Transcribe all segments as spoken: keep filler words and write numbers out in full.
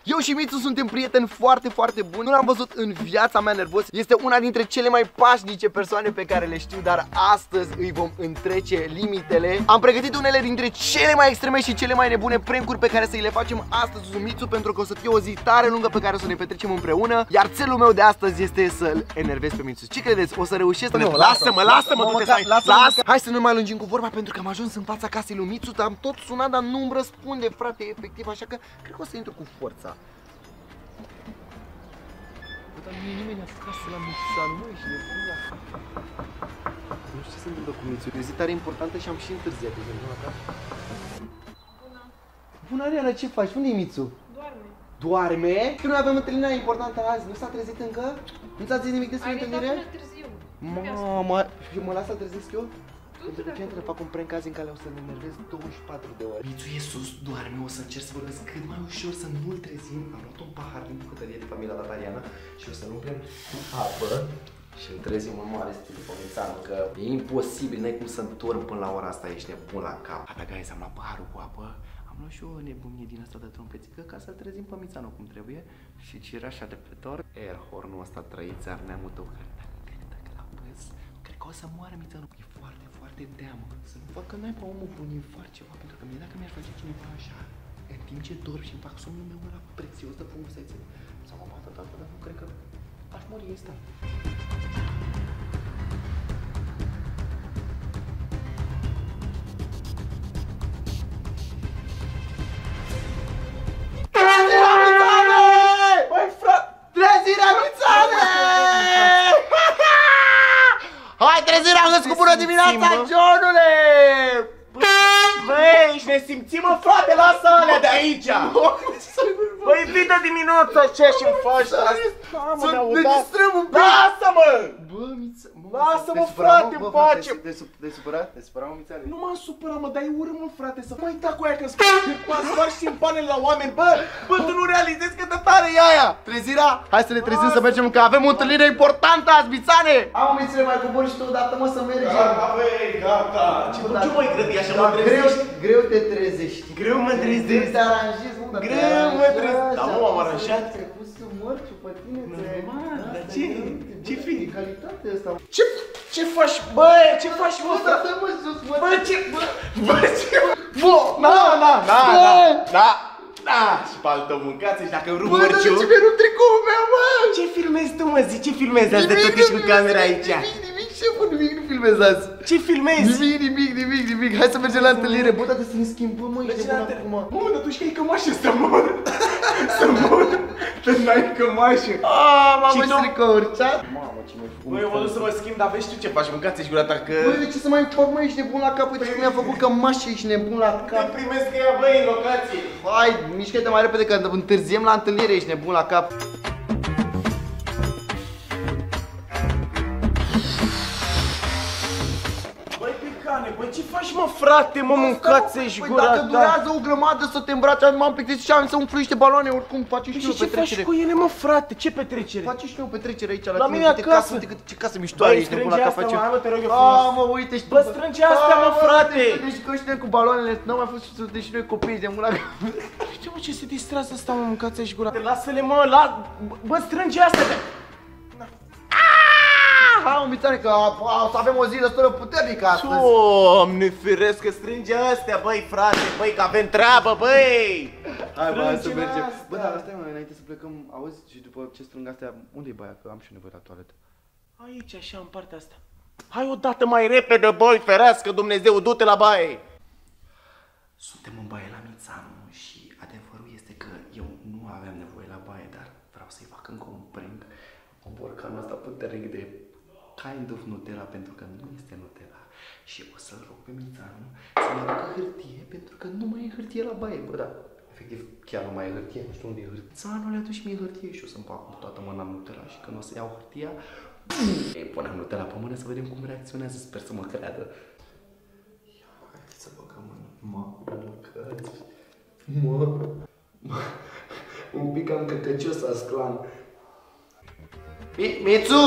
Eu și Mițu suntem prieteni foarte, foarte buni. Nu l-am văzut în viața mea nervos. Este una dintre cele mai pașnice persoane pe care le știu, dar astăzi îi vom întrece limitele. Am pregătit unele dintre cele mai extreme și cele mai nebune prank-uri pe care să îi le facem astăzi cu Mițu, pentru că o să fie o zi tare lungă pe care o să ne petrecem împreună. Iar țelul meu de astăzi este să-l enervez pe Mițu. Ce credeți? O să reușesc? Nu, lasă-mă, lasă-mă, du-te să ai. Lasă. Hai să nu mai lungim cu vorba, pentru că am ajuns în fața casei lui Mițu. Am tot sunat, dar nu-mi răspunde, frate, efectiv, așa că cred că o să intru cu forța. Dar nu e nimeni acasă la Mițanu, măi, și nebună. Nu știu ce se întâmplă cu Mițu. E o zi tare importantă și am și întârziat, de exemplu, acasă. Bună! Bună, Ariana, ce faci? Unde e Mițu? Doarme. Doarme? Că noi avem întâlnirea importantă azi, nu s-a trezit încă? Nu ți-a zis nimic despre întâlnire? Ai venit târziu. Mamă, și mă las să trezesc eu? Pentru că ce trebuie să fac un prank azi în care o să-l enervez douăzeci și patru de ore. Mițu e sus, doarme, o să încerc să vorbesc cât mai ușor, să nu-l trezim. Am luat un pahar din bucătărie de familia la Tariana și o să-l umplem cu apă și îl trezim în mare stil de Pomețanu, că e imposibil, n-ai cum să întorn până la ora asta, ești nebun la cap. Gata, guys, am luat paharul cu apă, am luat și o nebunie din asta de trompețică ca să-l trezim pe Mițanu cum trebuie. Și cireașa de pe tor, airhornul ăsta trăiți, ar neamul tău, care dacă l-a pus, cred că o să moară Mițanu. E foarte, foarte teamă să nu facă n-ai pe omul bun, infarct ceva, pentru că mie dacă mi-ar face cineva așa, în timp ce dorm și îmi fac somnul meu ăla prețios de frumusețe, sau mă bată tată, dar nu cred că aș muri instant. Trezirea Mițane! Băi, frate! Trezirea Mițane! Hai, trezirea, îți cu bună dimineața, Johnule! Băi, ești nesimțit, mă, frate, lasă alea de aici! Băi, vii de dimineața, ce și-mi faci? Sunt de distrăm un pic! Lasă-mă! Bă, Miță... Lasă-mă, frate, în pace! Te-ai supărat? Te-ai supărat, mă, Mițane? Nu m-am supărat, mă, dar e urât, mă, frate, să mai ta cu aia că m-am spargi simpanele la oameni, bă! Bă, tu nu realizezi cât de tare e aia! Trezirea? Hai să ne trezim să mergem, că avem o întâlnire importantă azi, Mițane! Am, Mițane, mai cobori și tu odată, mă, să mergem! Gata, băi, gata! Ce mă-i grăbi așa, mă trezești? Greu te trezești. Greu mă trezești? Te aranjezi, mă, dar greu mă trezești. Da, mă, am aranjat. Ți-ai pus mărciu pe tine, ți-ai... Dar ce? Ce fi? E calitate ăsta. Ce? Ce faci, bă? Ce faci, mă? Bă, dă mă sus, mă. Bă, ce? Bă, ce? Bă, na, na, na, na, na. Da, și pe altă mâncați și dacă rup mărciu. Bă, dar de ce mi-ai rupt tricoul meu, mă? Ce filmezi tu, mă, zi? Ce filmezi azi de tot ești cu camera aici? Nimic, nimic, șeful, nimic nu filmez azi. Ce filmezi? Nimic, nimic, nimic, nimic. Hai să mergem la întâlnire. Bă, dar să ne schimbăm, mă, ești nebun acum. Bă, dar tu știi că e cămașă să mor. Să mor. Că n-ai cămașă. Aaa, mamă, stricouri, ce? Mamă, ce mai făcut. Bă, eu mă duc să mă schimb, dar vezi tu ce faci, mâncați-și gura ta că... Băi, de ce să mai fac, mă, ești nebun la cap? Uite cum mi-a făcut cămașă, ești nebun la cap. Te primesc că ea, băi, în locație. Hai, mișcă-te mai repede că întârziem la întâlnire, ești nebun la cap. Băi, ce faci, mă, frate, mă, mâncați-și gura ta? Păi dacă durează o grămadă să te îmbraci, m-am plictisit și am să umflu niște baloane, oricum faci și eu ce petrecere. faci cu ele, mă, frate? Ce petrecere? Faci și eu petrecere aici la, la tine, mine acasă. Uite ce casă miștoare, ești nebun la cap, face. Bă, te rog eu frumos. frumos. Mă, uite și tu. Bă, strânge astea, mă, frate. Deci că ăștia cu baloanele, n-au mai fost să deși noi copii de mult la cap. Știu, mă, ce se distrează asta, mă, mâncați-și gura. Lasă-le, mă, la... Bă, strânge astea. Hai, mă, Mițane, că o să avem o zi destul de puternică astăzi. Doamne firesc că strânge astea, băi, frate, băi, că avem treabă, băi! Hai, bă, hai să mergem. Bă, dar stai, mă, înainte să plecăm, auzi, și după ce strâng astea, unde-i baia? Că am și nevoie la toaletă. Aici, așa, în partea asta. Hai odată mai repede, băi, ferească Dumnezeu, du-te la baie! Suntem în baie la Mițanu și adevărul este că eu nu aveam nevoie la baie, dar vreau să-i fac încă un prank. Un borcanul ăsta puternic de kind of Nutella, pentru că nu este Nutella. Și o să-l rog pe Mițanu să-mi aducă hârtie, pentru că nu mai e hârtie la baie. Bă, da, efectiv, chiar nu mai e hârtie, nu știu unde e hârtie. Mițanu le aduci mie hârtie și o să-mi fac toată mâna Nutella și când o să iau hârtia, ei, punem Nutella pe mână să vedem cum reacționează, sper să mă creadă. Ia, hai să băgăm în mamă, căți. Mă, mă, un pic am căcăcios asclan. Mițu!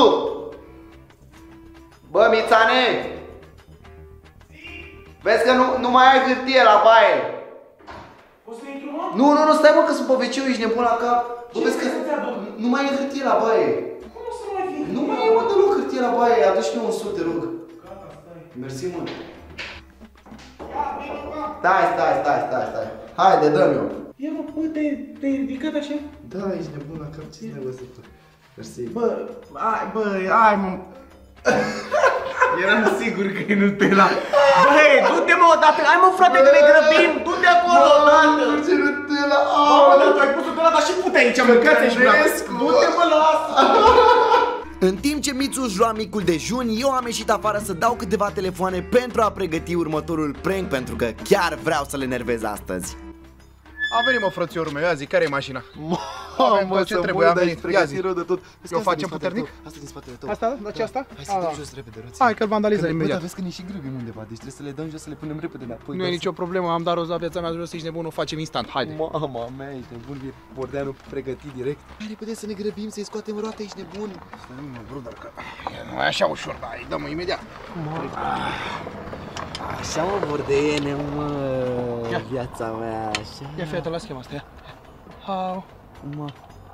Bă, Mițane! Vezi că nu, nu mai ai hârtie la baie. Poți să intru, mă? Nu, nu, nu, stai mă că sunt pe veciu, ești nebun la cap. Bă, vezi că nu mai e hârtie la baie. Cum o să nu mai fie? Nu mai e, mă, deloc hârtie la baie, aduci-mi un sut, te rog. Gata, stai. Mersi, mă. Ia, vino, mă. Stai, stai, stai, stai, stai. Haide, dă-mi-o. Ia, mă, bă, te-ai ridicat așa? Da, ești nebun la cap, ce-ți nevăzut? Mersi. Bă, ai, bă, ai, mă. Eram sigur că e Nutella. Băi, du-te mă odată, hai mă frate că ne grăbim, du-te acolo odată. Bă, ce Nutella, Bă, mă, tu ai pus Nutella, dar și pute aici, mâncați-și mâna. Du-te mă, lasă. În timp ce Mițu își lua micul dejun, eu am ieșit afară să dau câteva telefoane pentru a pregăti următorul prank, pentru că chiar vreau să-l enervez astăzi. A venit, mă, frățiorul meu, ia zi, care e mașina? Mamă, ce trebuie, a venit, ia zi. rău de tot. Eu facem puternic? Asta din spatele tău. Asta, da? Ce asta? Hai să dăm jos repede, roți. Hai că-l vandalizăm Bă, imediat. dar vezi că ne și grăbim undeva, deci trebuie să le dăm jos, să le punem repede înapoi. Nu e nicio problemă, am dat roz la viața mea, jos, ești nebun, o facem instant, haide. Mama mea, ești nebun, Bordeanu pregătit direct. Hai repede să ne grăbim, să-i scoatem roata, ești nebun. Nu mă, brudă, că nu e așa ușor, dar îi dăm imediat. Așa mă, Bordeene, mă, viața mea, așa. Ia fii la schema asta, ia. Hau, Mă,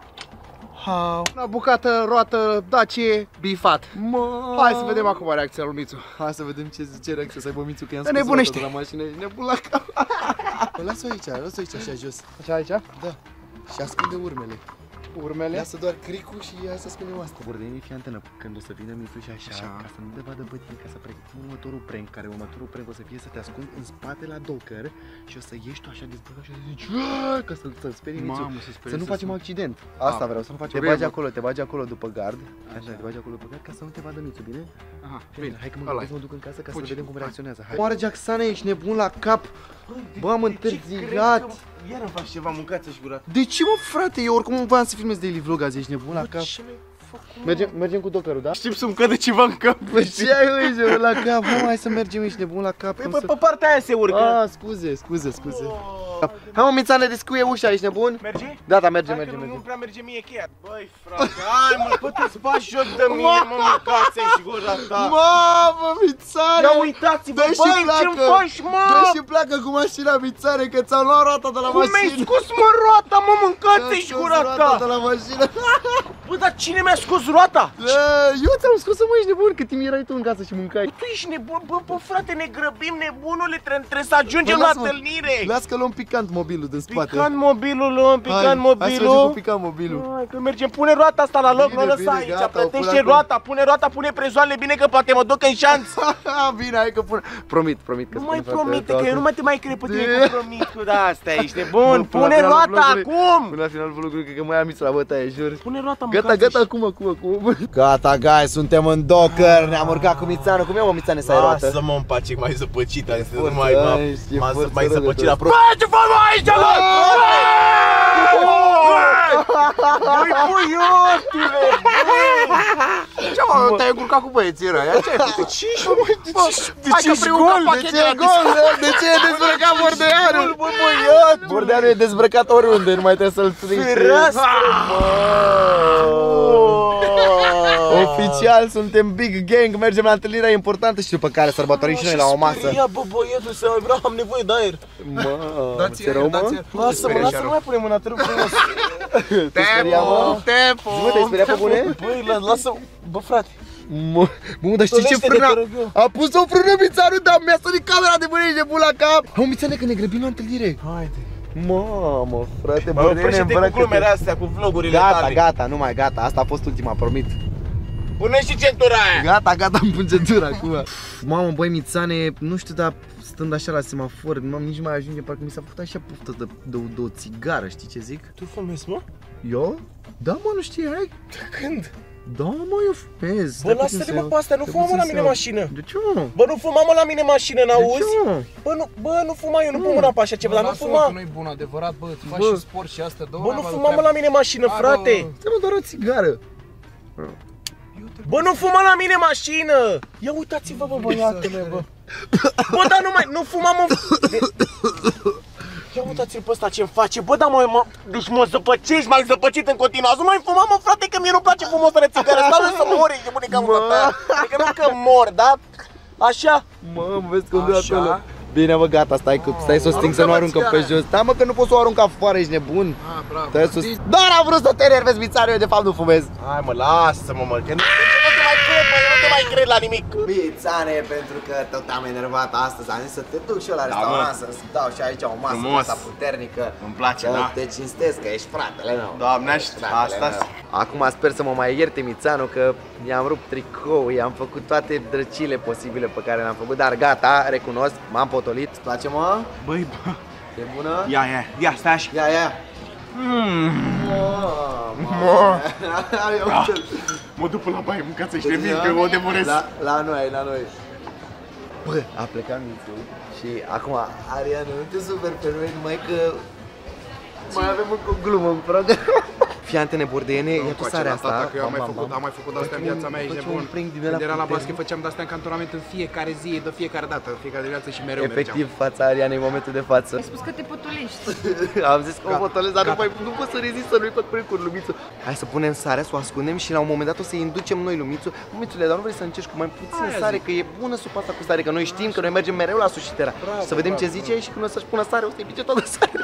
hau. Una bucată, roată, Dacie, bifat. mă. Hai să vedem acum reacția lui Mițu. Hai să vedem ce zice reacția, să aibă Mițu, că i-am Te scos nebunește. roata de la mașină, ești nebun la cap. Păi lasă-o aici, lasă-o aici, așa jos. Așa aici? Da. Și ascunde urmele. Urmele. Lasă doar cricul și ia să ascundem asta. Bordeane, fii antenă, când o să vină Mițu și așa, Așa. ca să nu te vadă bătii, ca să pregătim următorul prank, care următorul prank o să fie să te ascund în spate la docker și o să ieși tu așa dezbrăcat și o să zici "Aaaa!" ca să să sperii Mițu. Mamă, să sperie Să nu să facem spun. accident. Asta Ah, vreau, să nu facem. Te bine, bagi bă. acolo, te bagi acolo după gard. Așa, te bagi acolo după gard ca să nu te vadă Mițu, bine? Aha, Bine, bine, hai că mă ăla-i. gândesc, mă duc în casă ca să Fugi. vedem cum Hai. reacționează. Hai. Oare Jacksane, ești nebun la cap? Bă, am întârziat. Iar îmi faci ceva, mâncați-și gura. De ce, mă, frate? Eu oricum voiam să filmez daily vlog azi, ești nebun la cap. Ce mi-ai făcut? Mergem, mergem cu dockerul, da? Știi să-mi cadă ceva în cap. Păi ce ai, mă, ești nebun la cap? Mă, hai să mergem, ești nebun la cap. Păi cum pe, să- pe partea aia se urcă. Ah, scuze, scuze, scuze. Hai, mă, Mițane, descuie ușa, ești nebun? Merge? Da, da, merge, Hai merge, că nu, merge. nu prea merge mie cheia. Băi, frate, hai mă, bă, te spași joc de mine, mă, mâncați-și gura ta. Mamă, Mițane! Ia uitați-vă, Dă și băi, ce-mi pleacă. faci, mă? Dă și pleacă cu mașina, Mițane, că ți-au luat roata de la Cum mi-ai mașină. scos, mă, roata, mă, Ți-au mâncați-și scos gura roata ta. de la mașină. Bă, dar cine mi-a scos roata? Da, eu ți-am scos-o, mă, ești nebun, cât timp erai tu în casă și mâncai. Tu ești nebun, bă, bă, frate, ne grăbim, nebunule, trebuie, trebuie să ajungem Bă, la lasă-mă. întâlnire. Las că luăm picant mobilul din spate. Picant mobilul, luăm, picant Hai, hai să mergem cu mobilul. picant mobilul. Hai că mergem, pune roata asta la loc, Bine, nu o lăsa bine, aici, gata, o pun plătește acolo. roata, pune roata, pune prezoanele bine că poate mă duc în șanț. Bine, hai că pun. Promit, promit că Nu spune mai fratele promite, tău că eu acum. nu mai te mai cred pe tine De- cu promit cu astea, ești nebun, Bă, până la pune finalul roata vlogului- acum. Până la finalul vlogului, cred că mai am Mițu la bătaie, jur. Pune roata, Gata, mâncați-și. gata, acum, acum, acum. Gata, guys, suntem în docker, ne-am urcat cu Mițanu. Cum e, mă, Mițane, să ai roată? Lasă-mă în pace, mai zăpăcit, am zis, nu forță, mai, m-am- ești, e m-am forță mai rău de zăpăcit tot. la pro. Bă, ce fac mă aici, mă? Băi, puiotule, Ce, mă, te-ai încurcat cu băieții ăia? Ia ce ai făcut? ce ești, mă, de ce, de Hai ce că ești primul gol, cap, de de ce ce e gol? De ce e dezbrăcat Bordeanu? Bă, băiat, Bordeanu e dezbrăcat oriunde, nu mai trebuie să-l strici. fereastră, Oficial, suntem big gang, mergem la întâlnirea importantă și după care sărbătorim și noi la o masă. Ia, bă, băietul, să vreau, am nevoie de aer. Mă, ți-e rău, mă? Lasă-mă, lasă-mă, mai pune mâna, te rog frumos. Te speria, mă? Tepo, Zi, mă, te-ai speriat pe bune? Băi, la- lasă, bă, frate. Mă, mă, dar știi ce Tolește-te, frână? te rog eu. A pus o frână Mițanu, dar mi-a sărit camera de bune, ești nebun la cap. Hau, Mițane, că ne grăbim la întâlnire. Haide. Mamă, frate, Mă, Bordeane, oprește-te cu îmbracă-te. glumele astea, cu vlogurile Gata, tale. gata, nu mai gata, asta a fost ultima, promit. Pune și centura aia. Gata, gata, îmi pun centura acum. Mamă, băi, Mițane, nu știu, dar stând așa la semafor, mamă, nici nu mai ajunge, parcă mi s-a făcut așa poftă de, de, de o țigară, știi ce zic? Tu fumezi, mă? Eu? Da, mă, nu știai? Când? Da, mă, eu fumez. Bă, Stai puțin lasă-le, să mă, iau- pe astea, nu stai fuma, mă, puțin la să mine în iau. mașină. De ce, mă? Bă, nu fuma, mă, la mine în mașină, n-auzi? De ce, mă? Bă, nu, bă, nu fuma, eu nu pun mâna pe așa ceva, dar nu fuma. Nu-i bun adevărat, bă, îți faci Bă. și sport și asta, două. Bă, nu fuma, mă, la mine în mașină, Hai, frate. bă. Stai, mă, doar o țigară. Bă, nu fuma la mine în mașină. Ia uitați-vă, bă, băiatule, bă. Bă, dar nu mai, nu fuma, mă. Ia uitați-l pe ăsta ce-mi face. Bă, dar mă, mă, deci mă zăpăcești, m-ai zăpăcit în continuare. Nu mai fuma, mă, frate, că mie nu-mi place frumos de țigară. Stau eu să mor, e bunica mă ta. Adică nu că mor, da? Așa. Mă, vezi că unde Așa. acolo. Bine, mă, gata, stai, că, stai să o sting să nu aruncă pe jos. Da, mă, că nu pot să o arunc afară, ești nebun. Ah, bravo. Stai să... Doar am vrut să te enervezi, Mițanu, eu de fapt nu fumez. Hai mă, lasă-mă, mă, că nu, nu te mai cred, mă, nu te mai cred la nimic. Mițane, pentru că tot am enervat astăzi, am zis să te duc și eu la restaurant, mă. să-ți dau și aici o masă Frumos. asta puternică. Îmi place, că da. te cinstesc, că ești fratele meu. Doamne, Ești fratele asta-s. meu. Acum sper să mă mai ierte Mițanu, că i-am rupt tricou, i-am făcut toate drăcile posibile pe care le-am făcut, dar gata, recunosc, m-am potolit. Îți place, mă? Băi, bă. E bună? Ia, ia, ia, stai așa. Ia, ia. Mm. Mă. Mă duc până la baie, mâncați și vin, că o devorez. La, la noi, la noi. Bă, a plecat Mițu și acum, Ariana, nu te super pe noi, numai că mai avem încă o glumă în program. Fii antene bordeene, ia tu sarea asta. Că eu am mai făcut, am mai făcut de-astea în viața mea, ești nebun. Când eram la basket făceam de-astea în cantonament în fiecare zi, de fiecare dată, în fiecare dimineață și mereu Efectiv, fața Arianei în momentul de față. Ai spus că te potolești. Am zis că o potolesc, dar nu, mai, nu pot să rezist să nu-i fac precuri, Lumițu. Hai să punem sarea, să o ascundem și la un moment dat o să-i inducem noi, Lumițu. Lumițule, dar nu vrei să încerci cu mai puțin sare, că e bună supa asta cu sare, că noi știm că noi mergem mereu la Sushitera. Să vedem ce zice și când o să-și pună sare, o să-i pice toată sarea.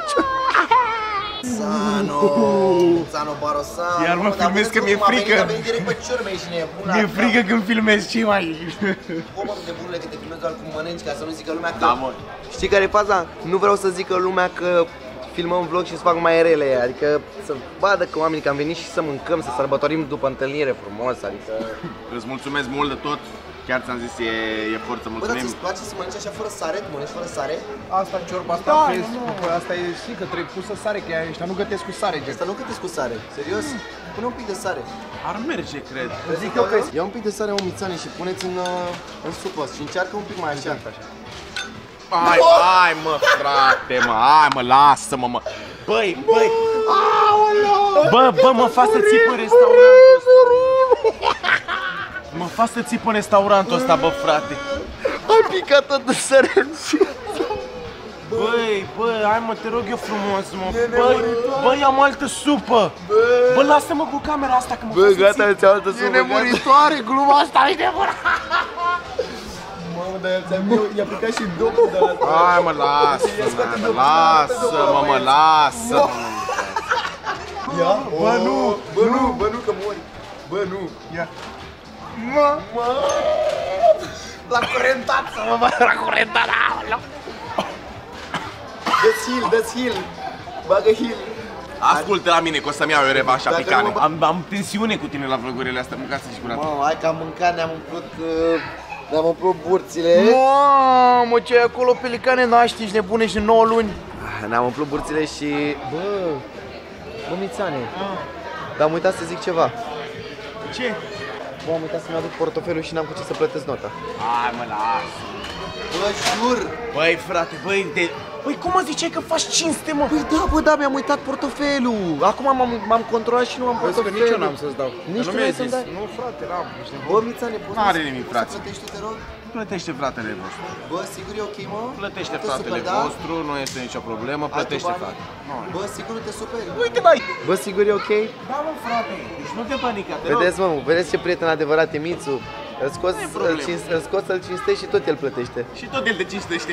Sano, Sano Barosano. Iar mă filmez că mi-e frică. A venit direct pe ciurme și nebuna. Mi-e frică când filmez, ce mai... Bă, mă, de bunule, că te filmez doar cum mănânci, ca să nu zică lumea că... Da, mă. Știi care e faza? Nu vreau să zică lumea că filmăm vlog și să fac mai rele, adică să vadă că oamenii că am venit și să mâncăm, să sărbătorim după întâlnire frumos, adică... Îți mulțumesc mult de tot. Chiar ți-am zis, e, e fort să Bă, dar mulțumim. ți-ți place să mănânci așa fără sare? Tu mănânci fără sare? Asta ciorba, asta Da, crezi, nu. bă, asta e și că trebuie pusă sare, că ăștia nu gătesc cu sare, gen. Asta nu gătesc cu sare, serios? Pune un pic de sare. Ar merge, cred. Zic eu că... Ia un pic de sare, omițane, și puneți în, uh, în supă și încearcă un pic mai așa. Hai, hai, mă, frate, mă, hai, mă, lasă-mă, mă. Băi, băi. Bă, bă, mă fac să țip în restaurantul ăsta. Mă fac să țip în restaurantul ăsta, bă, frate. Ai picat tot de sare. Băi, bă, hai mă, te rog eu frumos, mă. Băi, băi, am altă supă. Bă, lasă-mă cu camera asta că mă Bă, fac să gata, țip. ți-am altă supă. E nemuritoare, gluma asta, e nemuritoare. Mamă, dar ți-am eu, i-a picat și dopul de la... Hai mă, lasă-mă, lasă-mă, mă, lasă-mă. Ia, Bă, nu, bă, nu, bă, nu, că mori. Bă, nu. Ia. Mă, Mă, l-a curentat să mă bă. la curentat, aoleu. Dă-ți heal, dă-ți heal. Bagă heal. Ascultă la mine că o să-mi iau eu revanșa Dacă picane. nu mă- Am, am tensiune cu tine la vlogurile astea, mâncați și curată. Mă, hai că am mâncat, ne-am umplut, uh, ne-am umplut burțile. Mamă, ce e acolo, pelicane naști, ești nebune și nouă luni. Ne-am umplut burțile și... Bă, bă, Mițane, dar am uitat să zic ceva. Ce? Bă, am uitat să-mi aduc portofelul și n-am cu ce să plătesc nota. Hai mă, lasă. Bă, jur! Băi, frate, băi, de... Băi, cum mă ziceai că faci cinste, mă? Păi da, bă, da, mi-am uitat portofelul. Acum m-am controlat și nu am Vezi că portofelul. nici eu n-am să-ți dau. Nici nu tu mi-ai n-ai să-mi zis. dai? Nu, frate, n-am. Ești nebun. Bă, Mițane, poți N-are să- nimic, poți frate. să plătești tu, te rog? Plătește fratele vostru. Bă, sigur e ok, mă? Plătește Nu te fratele superi, da? vostru, nu este nicio problemă, Ai tu plătește bani? frate. Bă, sigur nu te superi? Uite, bai! Bă, sigur e ok? Da, mă, frate, deci nu te panica, te rog. Vedeți, mă, vedeți ce prieten adevărat e Mițu. Îl scoți, Nu e îl, problemă. cinste, îl scoți, îl cinstești și tot el plătește. Și tot el te cinstește.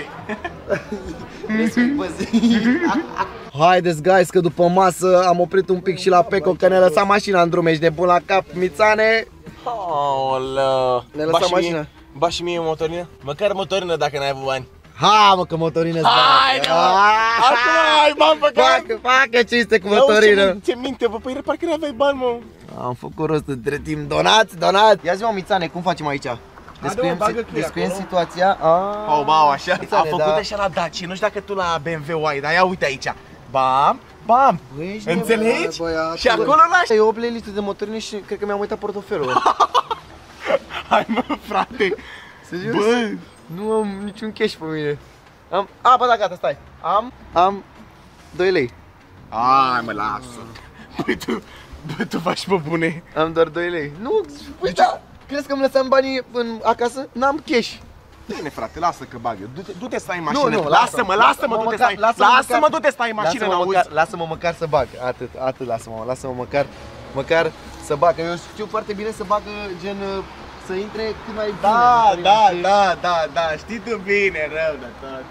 Haideți, guys, că după masă am oprit un pic și la Peco, că ne lăsa mașina în drum, ești nebun la cap, Mițane. Aoleu. Ne lăsa Ba și mașina. mie- Ba și mie o motorină? Măcar motorină dacă n-ai avut bani. Ha, mă, că motorină-ți Hai, bag. mă! Acum ai bani pe care... Facă, facă cinste cu Auzi, motorină. ce ce minte, bă, păi parcă n-aveai bani, mă. Am făcut rost între timp, donați, donați. Ia zi, mă, Mițane, cum facem aici? Descriem, bagă si- cheia descriem acolo. situația. Ah. Au, bau, așa. Mițane, Am făcut da. așa la Dacia, nu știu dacă tu la B M W ai, dar ia uite aici. Bam, bam. Bă, ești Înțelegi? nebun, băiatul. Și acolo lași. E o playlist de motorină și cred că mi-am uitat portofelul. Hai, mă, frate. Serios? Bă. Nu am niciun cash pe mine. Am... A, bă, da, gata, stai. Am... Am... doi lei. Hai, mă, lasă. Băi, tu, bă, tu faci pe bune. Am doar doi lei. Nu, uite, crezi că îmi lăsam banii în, acasă? N-am cash. Bine, frate, lasă că bag eu. Du-te, du-te stai în mașină. Nu, nu, lasă-mă, lasă-mă, du-te stai. Lasă-mă, du-te stai în mașină, lasă-mă n-auzi. măcar, lasă-mă măcar să bag. Atât, atât, lasă-mă, lasă-mă măcar, măcar să bag. Că eu știu foarte bine să bagă gen să intre cât mai bine. Da, motorină, da, știi? da, da, da, știi tu bine, rău de tot.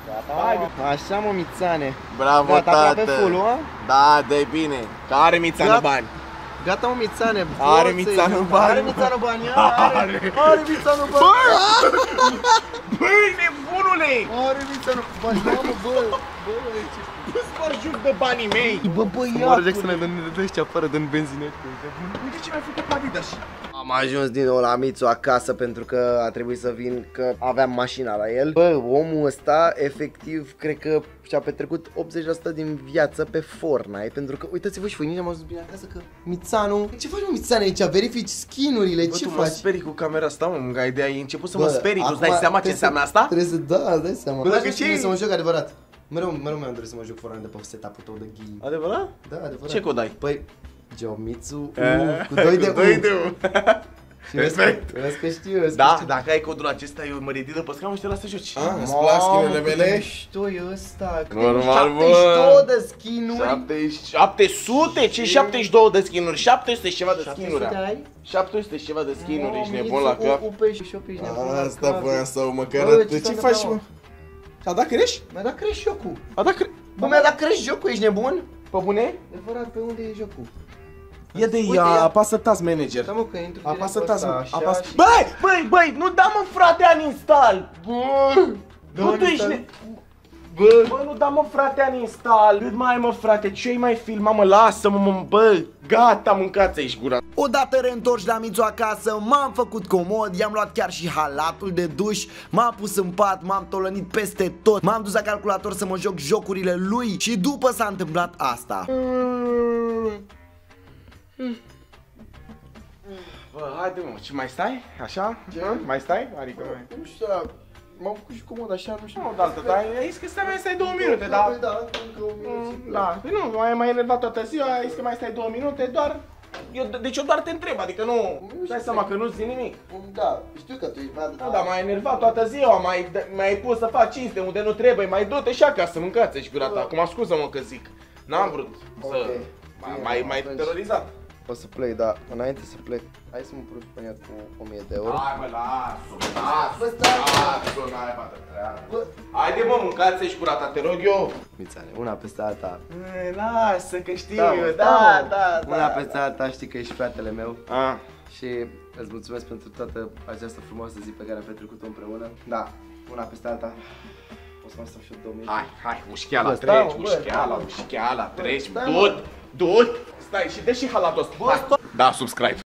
Gata, așa mă, Mițane. Bravo, Gata, tată. aproape full, a? Da, dă-i bine. Că are Mițanu Gata. bani. Gata, mă, Mițane. Are forțe. Mițanu bani. Are Mițanu bani, are. Are Mițanu bani. Băi, nebunule! Are Mițanu bani, da, mă, bă. Bă, ce... Nu-ți faci joc de banii mei. Bă, băiatule. Mă să ne dă ăștia afară, dă-n benzinetă. Uite ce mi-a făcut Adidas. Am ajuns din nou la Mițu acasă pentru că a trebuit să vin, că aveam mașina la el. Bă, omul ăsta, efectiv, cred că și-a petrecut optzeci la sută din viață pe Fortnite. Pentru că, uitați-vă și voi, nici am ajuns bine acasă că Mițanu... Ce faci, mă, Mițane, aici? Verifici skin-urile, ce tu faci? mă sperii cu camera asta, mă, mă, ideea, ai început să Bă, mă sperii, tu-ți acum dai seama ce trebuie înseamnă să- asta? Trebuie să, da, îți dai seama. Bă, Bă, dacă dacă ce- să mă joc adevărat. Mereu, mereu mi-am dorit să mă joc Fortnite de pe setup-ul tău de game. Adevărat? Da, adevărat. Ce cod ai? Păi, Geomitsu, Eh, U, cu doi de U. Cu doi de U. Și vezi că- Respect. vezi că știu, vezi că Da, știu. dacă ai codul acesta, eu mă ridic de pe scaun și te las să joci. Ah, îți plac skin-urile cât de mele? mișto e ăsta. Normal, bă. șaptezeci și doi de skin-uri. șapte sute? Ce șaptezeci și doi de skin-uri? șapte sute și ceva de șapte skin-uri. sute ai? șapte sute și ceva de skin-uri, ești Mamă, nebun la Mițu, cap. U, U pe șopi, ești nebun la Asta cap. voiam să mă Bă, cărătă. ce Ce s-a faci, mă? întâmplat, A dat crești? Mi-a dat crești jocul. A, da, cre... Bă, mi-a dat crești jocul, ești nebun? Pe bune? Adevărat, pe unde e jocul? Ia de Uite, ia, ia. apasă task manager. Da, mă, că intru direct Apasă pe task, ăsta, așa, apasă... și- Băi, băi, băi, nu da mă frate uninstall! Bă, Da, bă, tu ești uninstall. ne... Bă, bă, nu da mă frate uninstall! Cât mai mă frate, ce-ai mai filmat, mă, lasă-mă, mă, bă, gata, mâncați aici gura. Odată reîntorși la Mițu acasă, m-am făcut comod, i-am luat chiar și halatul de duș, m-am pus în pat, m-am tolănit peste tot, m-am dus la calculator să mă joc jocurile lui și după s-a întâmplat asta. Bă, haide mă, ce mai stai? Așa? Ce? Mai stai? Adică mai... Nu știu, dar m-am făcut și comod așa, nu știu. Nu, daltă, dar ai zis că stai, mai stai două minute, Da, dar... păi da, încă un minut. și- Da, păi nu, mai mai enervat toată ziua, ai zis că mai stai două minute, doar... Eu, deci eu doar te întreb, adică nu... Dai seama că nu-ți zic nimic. Da, știu că tu ești băiat. Da, dar m-ai enervat toată ziua, mai mai pus să fac cinste unde nu trebuie, mai du-te și acasă, mâncați și gura ta. Acum scuză-mă că zic. N-am vrut să... Ok. M-ai mai, mai Atunci- terorizat. O să plec, dar înainte să plec, hai să mă pun cu o mie de euro. Hai mă, lasă-o, lasă-o, Bă, stai. lasă-o, n-ai bată treabă. Haide mă, mâncați și gura ta, te rog eu. Mițane, una peste alta. E, lasă că știu Da, eu, mă, da, mă. da, da. Una peste alta, știi că ești fratele meu. Ah. Și îți mulțumesc pentru toată această frumoasă zi pe care am petrecut-o împreună. Da, una peste alta. O să mai stau și eu două minute. Hai, hai, ușcheala, Bă, stai, treci, bă, ușcheala, bă. ușcheala, treci, stai, du-te, du-te. Stai, și dă și halatul ăsta. Hai. Da, subscribe.